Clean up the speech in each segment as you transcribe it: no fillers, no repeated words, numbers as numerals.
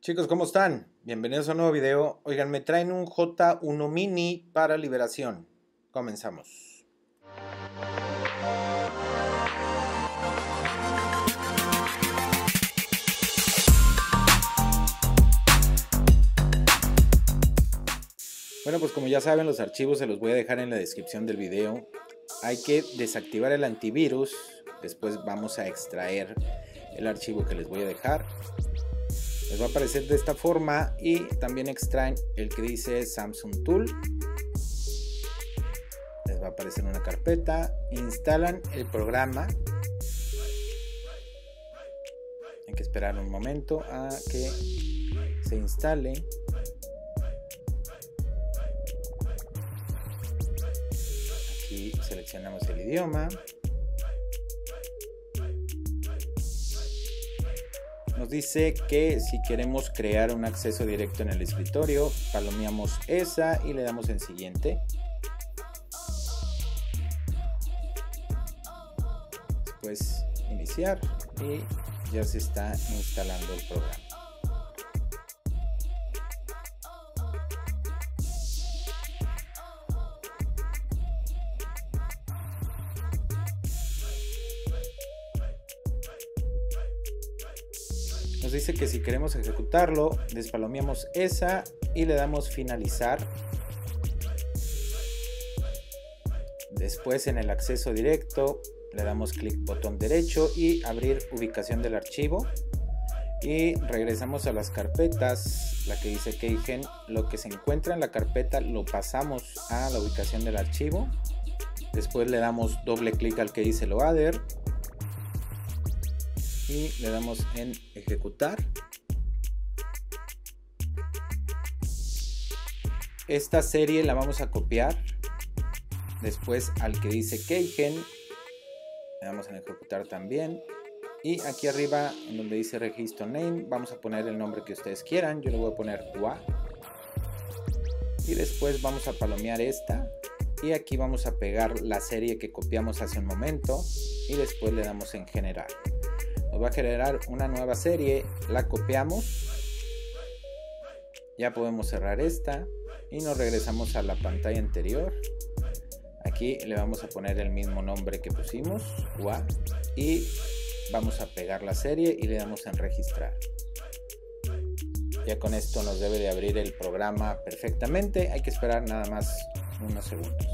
Chicos, ¿cómo están? Bienvenidos a un nuevo video. Oigan, me traen un J1 Mini para liberación. Comenzamos. Bueno, pues como ya saben, los archivos se los voy a dejar en la descripción del video. Hay que desactivar el antivirus. Después vamos a extraer el archivo que les voy a dejar. Les va a aparecer de esta forma y también extraen el que dice Samsung Tool. Les va a aparecer una carpeta. Instalan el programa. Hay que esperar un momento a que se instale. Aquí seleccionamos el idioma. Nos dice que si queremos crear un acceso directo en el escritorio, palomeamos esa y le damos en siguiente. Después iniciar y ya se está instalando el programa. Nos dice que si queremos ejecutarlo, despalomeamos esa y le damos finalizar. Después en el acceso directo le damos clic botón derecho y abrir ubicación del archivo. Y regresamos a las carpetas, la que dice Keygen. Lo que se encuentra en la carpeta lo pasamos a la ubicación del archivo. Después le damos doble clic al que dice Loader. Y le damos en ejecutar. Esta serie la vamos a copiar. Después al que dice Keygen le damos en ejecutar también. Y aquí arriba en donde dice registro name vamos a poner el nombre que ustedes quieran. Yo le voy a poner WA. Y después vamos a palomear esta. Y aquí vamos a pegar la serie que copiamos hace un momento. Y después le damos en generar. Nos va a generar una nueva serie, la copiamos, ya podemos cerrar esta y nos regresamos a la pantalla anterior. Aquí le vamos a poner el mismo nombre que pusimos, UA, y vamos a pegar la serie y le damos en registrar. Ya con esto nos debe de abrir el programa perfectamente, hay que esperar nada más unos segundos.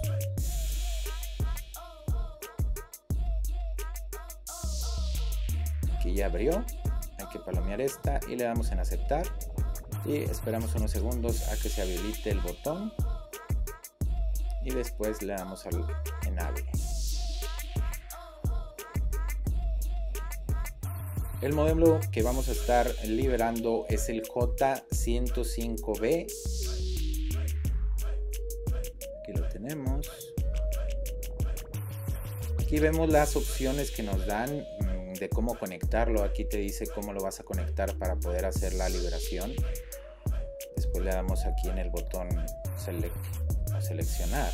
Aquí ya abrió, hay que palomear esta y le damos en aceptar y esperamos unos segundos a que se habilite el botón y después le damos en hable. El modelo que vamos a estar liberando es el J105B. Aquí lo tenemos. Aquí vemos las opciones que nos dan de cómo conectarlo. Aquí te dice cómo lo vas a conectar para poder hacer la liberación. Después le damos aquí en el botón seleccionar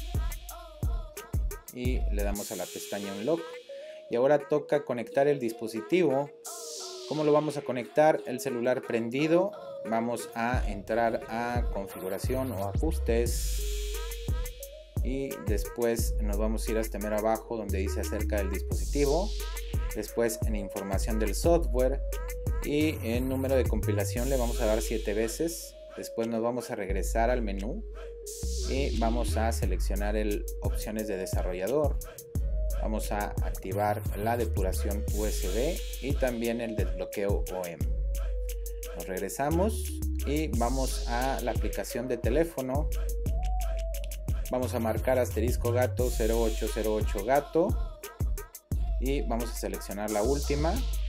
y le damos a la pestaña Unlock. Y ahora toca conectar el dispositivo. ¿Cómo lo vamos a conectar? El celular prendido. Vamos a entrar a configuración o ajustes. Y después nos vamos a ir hasta mero abajo donde dice acerca del dispositivo. Después en información del software y en número de compilación le vamos a dar 7 veces. Después nos vamos a regresar al menú y vamos a seleccionar opciones de desarrollador. Vamos a activar la depuración USB y también el desbloqueo OEM. Nos regresamos y vamos a la aplicación de teléfono. Vamos a marcar asterisco gato 0808 gato. Y vamos a seleccionar la última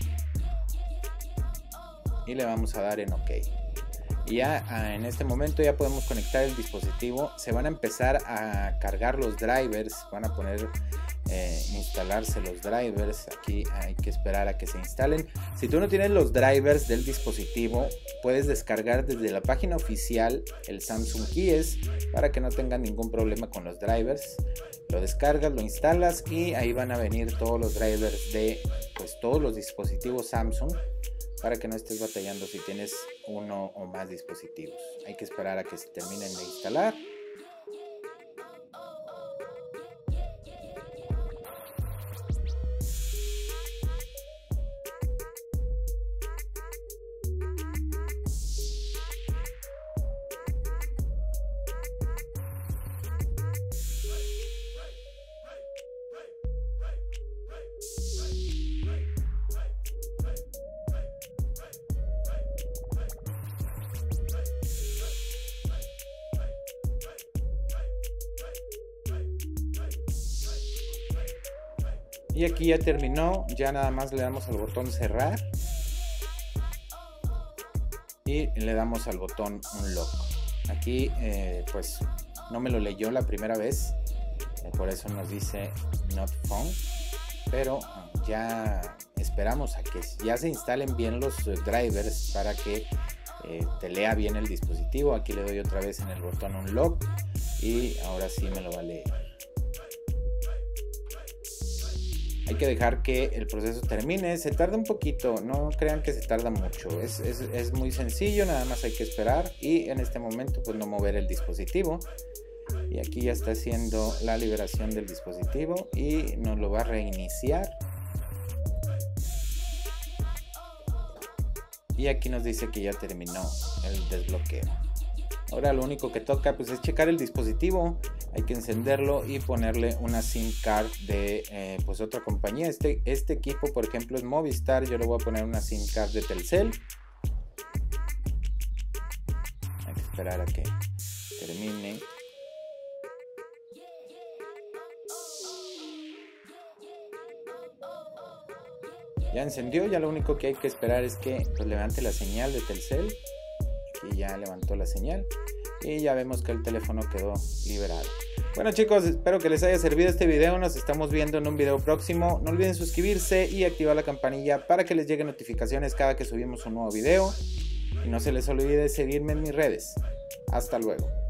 y le vamos a dar en OK. Y ya en este momento ya podemos conectar el dispositivo. Se van a empezar a cargar los drivers, van a poner instalarse los drivers. Aquí hay que esperar a que se instalen. Si tú no tienes los drivers del dispositivo, puedes descargar desde la página oficial el Samsung Keys para que no tengan ningún problema con los drivers. Lo descargas, lo instalas y ahí van a venir todos los drivers de todos los dispositivos Samsung para que no estés batallando si tienes uno o más dispositivos. Hay que esperar a que se terminen de instalar. Y aquí ya terminó, ya nada más le damos al botón cerrar y le damos al botón unlock. Aquí pues no me lo leyó la primera vez, por eso nos dice not found, pero ya esperamos a que ya se instalen bien los drivers para que te lea bien el dispositivo. Aquí le doy otra vez en el botón unlock y ahora sí me lo va a leer. Hay que dejar que el proceso termine, se tarda un poquito, no crean que se tarda mucho, es muy sencillo, nada más hay que esperar y en este momento pues no mover el dispositivo. Y aquí ya está haciendo la liberación del dispositivo y nos lo va a reiniciar. Y aquí nos dice que ya terminó el desbloqueo. Ahora lo único que toca pues es checar el dispositivo. Hay que encenderlo y ponerle una SIM card de pues otra compañía. Este equipo por ejemplo es Movistar, yo le voy a poner una SIM card de Telcel. Hay que esperar a que termine. Ya encendió, ya lo único que hay que esperar es que pues levante la señal de Telcel. Aquí ya levantó la señal y ya vemos que el teléfono quedó liberado. Bueno chicos, espero que les haya servido este video, nos estamos viendo en un video próximo. No olviden suscribirse y activar la campanilla para que les lleguen notificaciones cada que subimos un nuevo video. Y no se les olvide seguirme en mis redes. Hasta luego.